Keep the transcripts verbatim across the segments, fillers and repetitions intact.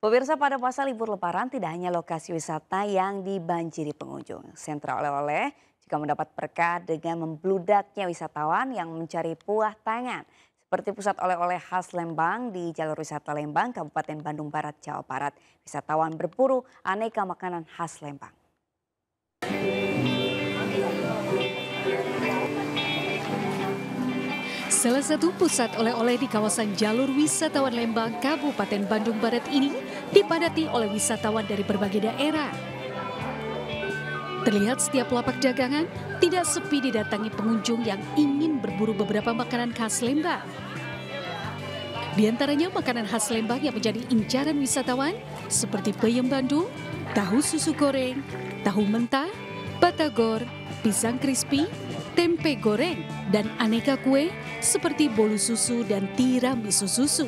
Pemirsa, pada masa libur lebaran tidak hanya lokasi wisata yang dibanjiri pengunjung. Sentra oleh-oleh juga mendapat berkah dengan membludaknya wisatawan yang mencari buah tangan. Seperti pusat oleh-oleh khas Lembang di jalur wisata Lembang, Kabupaten Bandung Barat, Jawa Barat. Wisatawan berburu aneka makanan khas Lembang. Salah satu pusat oleh-oleh di kawasan jalur wisatawan Lembang, Kabupaten Bandung Barat ini dipadati oleh wisatawan dari berbagai daerah. Terlihat setiap lapak dagangan tidak sepi didatangi pengunjung yang ingin berburu beberapa makanan khas Lembang. Di antaranya makanan khas Lembang yang menjadi incaran wisatawan seperti peyem Bandung, tahu susu goreng, tahu mentah, batagor, pisang crispy, tempe goreng, dan aneka kue seperti bolu susu dan tiramisu susu.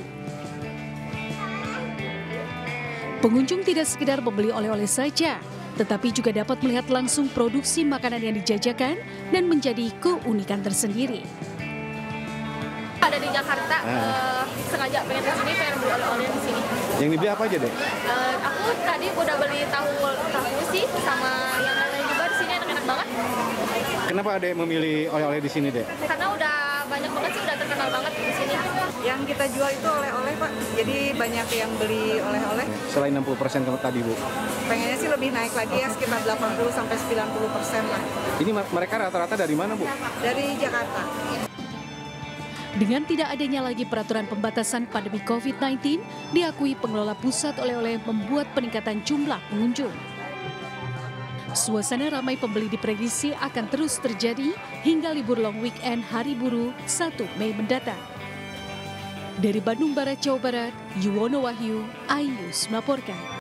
Pengunjung tidak sekedar membeli oleh-oleh saja, tetapi juga dapat melihat langsung produksi makanan yang dijajakan dan menjadi keunikan tersendiri. Ada di Jakarta, nah. uh, sengaja pengen ke sini, pengen beli oleh-oleh di sini. Yang dibeli apa aja deh? Uh, aku tadi udah beli tahu tahu sih, sama yang lain juga di sini enak-enak banget. Kenapa adek memilih oleh-oleh di sini deh? Karena udah banyak banget sih, udah terkenal banget di sini. Yang kita jual itu oleh-oleh Pak, jadi banyak yang beli oleh-oleh. Selain enam puluh persen tadi Bu? Pengennya sih lebih naik lagi ya, sekitar delapan puluh sampai sembilan puluh persen lah. Ini mereka rata-rata dari mana Bu? Dari Jakarta. Dengan tidak adanya lagi peraturan pembatasan pandemi covid sembilan belas, diakui pengelola pusat oleh-oleh membuat peningkatan jumlah pengunjung. Suasana ramai pembeli diprediksi akan terus terjadi hingga libur long weekend Hari Buruh satu Mei mendatang. Dari Bandung Barat, Jawa Barat, Yuwono Wahyu, iNews melaporkan.